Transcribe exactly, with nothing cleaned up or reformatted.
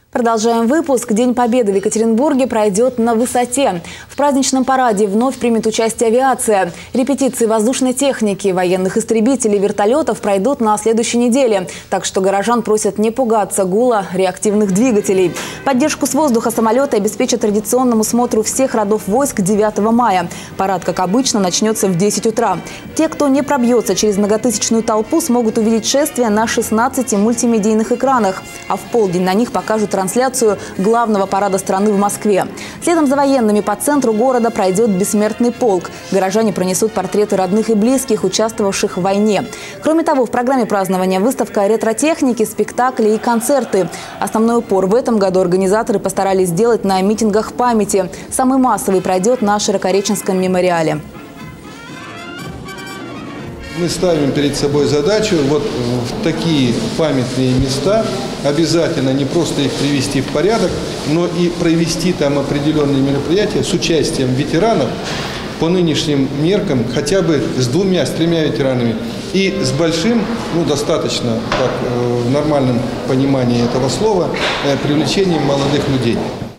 Продолжаем выпуск. День Победы в Екатеринбурге пройдет на высоте. В праздничном параде вновь примет участие авиация. Репетиции воздушной техники, военных истребителей, вертолетов пройдут на следующей неделе. Так что горожан просят не пугаться гула реактивных двигателей. Поддержку с воздуха самолеты обеспечат традиционному смотру всех родов войск девятого мая. Парад, как обычно, начнется в десять утра. Те, кто не пробьется через многотысячную толпу, смогут увидеть шествие на шестнадцати мультимедийных экранах. А в полдень на них покажут трансляцию главного парада страны в Москве. Следом за военными по центру города пройдет бессмертный полк. Горожане пронесут портреты родных и близких, участвовавших в войне. Кроме того, в программе празднования выставка ретро-техники, спектакли и концерты. Основной упор в этом году организаторы постарались сделать на митингах памяти. Самый массовый пройдет на Широкореченском мемориале. Мы ставим перед собой задачу вот в такие памятные места обязательно не просто их привести в порядок, но и провести там определенные мероприятия с участием ветеранов по нынешним меркам, хотя бы с двумя, с тремя ветеранами. И с большим, ну достаточно так, в нормальном понимании этого слова, привлечением молодых людей.